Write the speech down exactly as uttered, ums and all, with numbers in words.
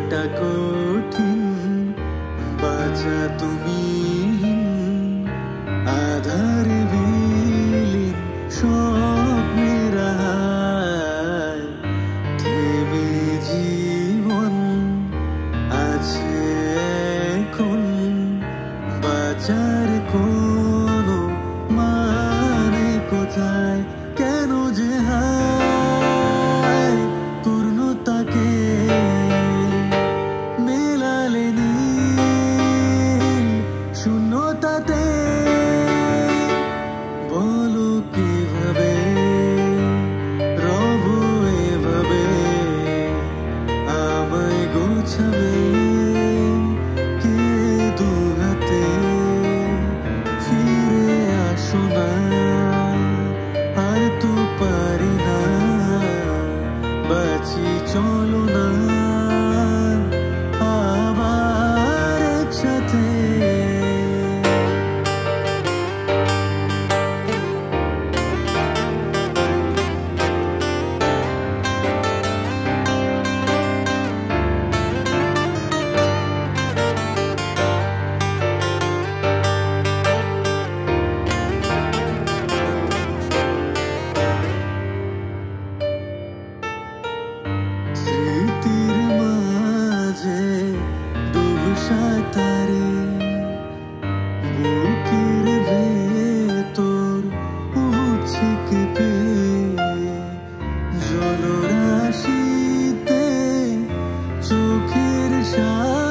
বোঝাটা কঠিন, বাঁচা তুমি আধার বিলীন স্বপ্নের হায়। থেমে জীবন আছে এখন, বাঁচার কোনো মানে কোথায়? কেন যে হায় পূর্ণতাকে মেলালে নীল শূন্যতাতে? বলো কিভাবে রব এভাবে আমায় গোছাবে কে দুহাতে? ফিরে আসো না, আর তো পারি না, বাঁচি চলো না আবার একসাথে। স্মৃতির মাঝে ডুব সাঁতারে বুকের ভেতর উঠছে কেঁপে, জলরাশিতে চোখের সাথে